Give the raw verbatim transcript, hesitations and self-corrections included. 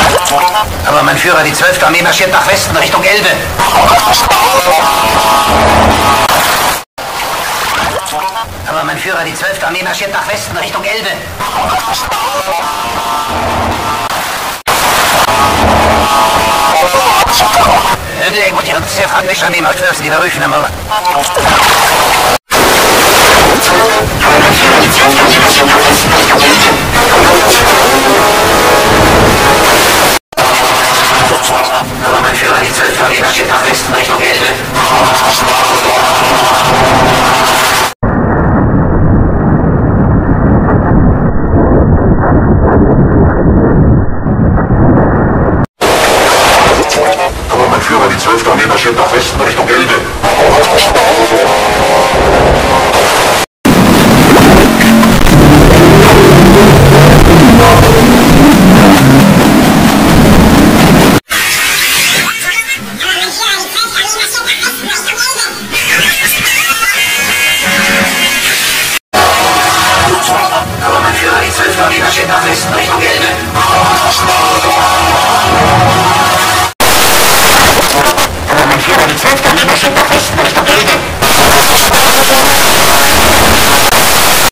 Aber mein Führer, die zwölfte Armee marschiert nach Westen, Richtung Elbe. Aber mein Führer, die zwölfte Armee marschiert nach Westen, Richtung Elbe. Det går inte se fram vissa min markör i röken men aber mein Führer die zwölf Armee marschiert nach Westen Richtung Elbe. Führer, die zwölfte Armee marschiert nach Westen Richtung Elbe. Aber mein Führer, die zwölfte Armee marschiert nach Westen Richtung Elbe.